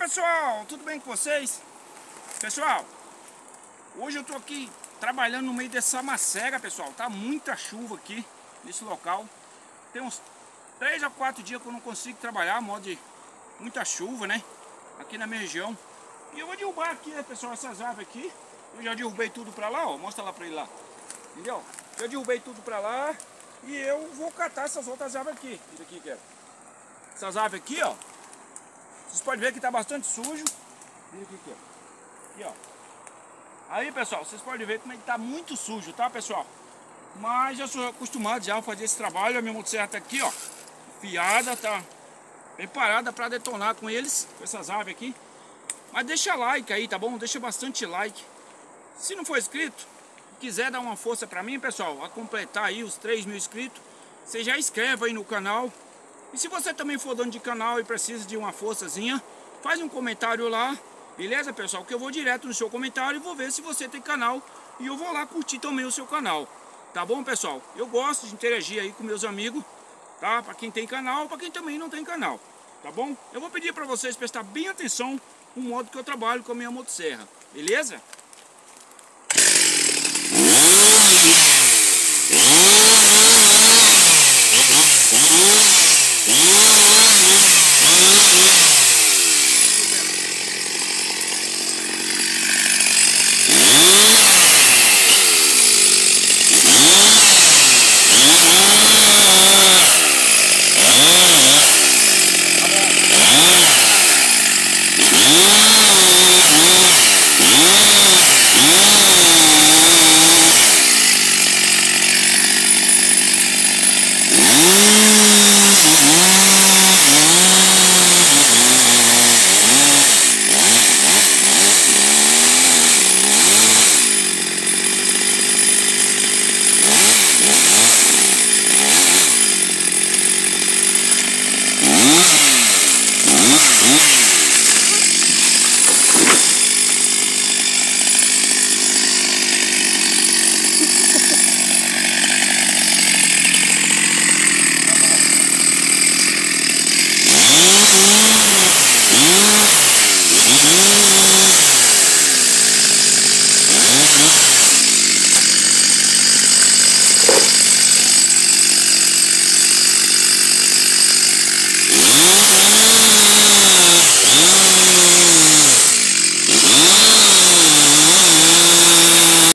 pessoal, tudo bem com vocês? Pessoal, hoje eu tô aqui trabalhando no meio dessa macega, pessoal. Tá muita chuva aqui nesse local. Tem uns 3 a 4 dias que eu não consigo trabalhar, modo de muita chuva, né? Aqui na minha região. E eu vou derrubar aqui, né, pessoal, essas árvores aqui. Eu já derrubei tudo pra lá, ó. Mostra lá pra ele lá. Entendeu? Eu derrubei tudo pra lá e eu vou catar essas outras árvores aqui. Isso aqui, quero. Essas árvores aqui, ó. Vocês podem ver que tá bastante sujo. Aqui, ó. Aí, pessoal, vocês podem ver como é que tá muito sujo, tá, pessoal? Mas eu sou acostumado já a fazer esse trabalho. A minha motosserra tá aqui, ó, afiada, tá preparada para detonar com eles, com essas árvores aqui. Mas deixa like aí, tá bom? Deixa bastante like. Se não for inscrito, quiser dar uma força para mim, pessoal, a completar aí os 3.000 inscritos, você já inscreve aí no canal. E se você também for dono de canal e precisa de uma forçazinha, faz um comentário lá, beleza, pessoal? Que eu vou direto no seu comentário e vou ver se você tem canal e eu vou lá curtir também o seu canal. Tá bom, pessoal? Eu gosto de interagir aí com meus amigos, tá? Para quem tem canal, para quem também não tem canal, tá bom? Eu vou pedir para vocês prestar bem atenção no modo que eu trabalho com a minha motosserra, beleza?